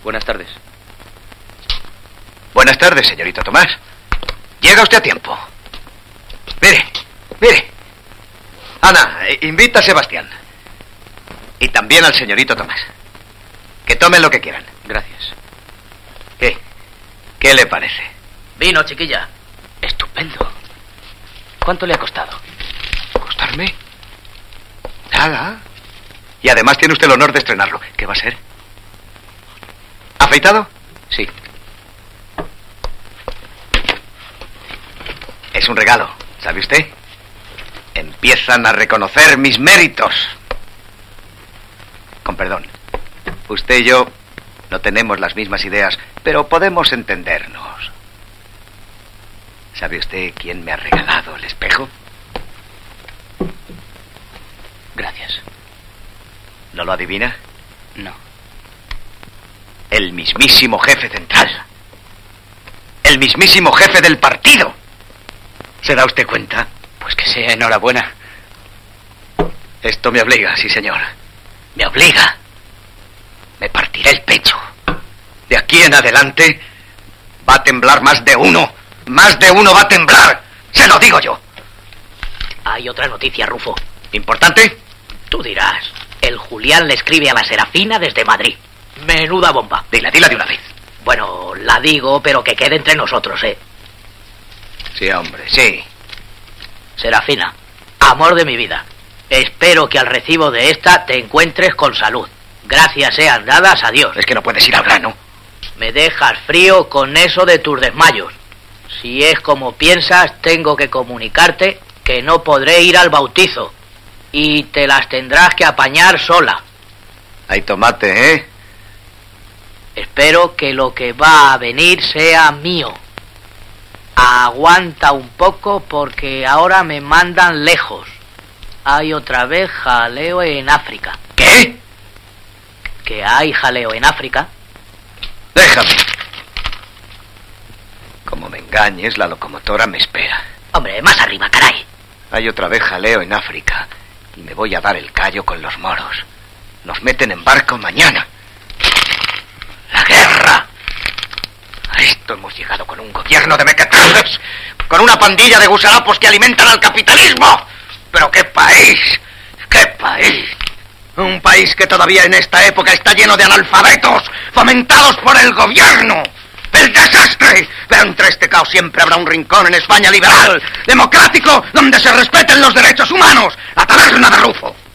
Buenas tardes. Buenas tardes, señorito Tomás. Llega usted a tiempo. Mire. Ana, invita a Sebastián. Y también al señorito Tomás. Que tomen lo que quieran. Gracias. ¿Qué le parece? Vino, chiquilla. Estupendo. ¿Cuánto le ha costado? ¿Costarme? Nada. Y además tiene usted el honor de estrenarlo. ¿Qué va a ser? ¿Afeitado? Sí. Es un regalo, ¿sabe usted? Empiezan a reconocer mis méritos. Con perdón. Usted y yo no tenemos las mismas ideas, pero podemos entendernos. ¿Sabe usted quién me ha regalado el espejo? Gracias. ¿No lo adivina? No. El mismísimo jefe central. El mismísimo jefe del partido. ¿Se da usted cuenta? Pues que sea enhorabuena. Esto me obliga, sí, señor. Me obliga. Me partiré el pecho. De aquí en adelante va a temblar más de uno. Más de uno va a temblar. Se lo digo yo. Hay otra noticia, Rufo. ¿Importante? Tú dirás. El Julián le escribe a la Serafina desde Madrid. Menuda bomba. Dila de una vez. Bueno, la digo, pero que quede entre nosotros, ¿eh? Sí, hombre, sí. Serafina, amor de mi vida. Espero que al recibo de esta te encuentres con salud. Gracias sean dadas a Dios. Es que no puedes ir al grano. Me dejas frío con eso de tus desmayos. Si es como piensas, tengo que comunicarte que no podré ir al bautizo. Y te las tendrás que apañar sola. Hay tomate, ¿eh? Espero que lo que va a venir sea mío. Aguanta un poco porque ahora me mandan lejos. Hay otra vez jaleo en África. ¿Qué? ¿Que hay jaleo en África? Déjame. Como me engañes, la locomotora me espera. Hombre, más arriba, caray. Hay otra vez jaleo en África. Y me voy a dar el callo con los moros. Nos meten en barco mañana. ¡La guerra! A esto hemos llegado con un gobierno de mequetrefes, con una pandilla de gusarapos que alimentan al capitalismo. ¡Pero qué país! ¡Qué país! Un país que todavía en esta época está lleno de analfabetos, fomentados por el gobierno. ¡El desastre! Pero entre este caos siempre habrá un rincón en España liberal, democrático, donde se respeten los derechos humanos. La taberna de Rufo.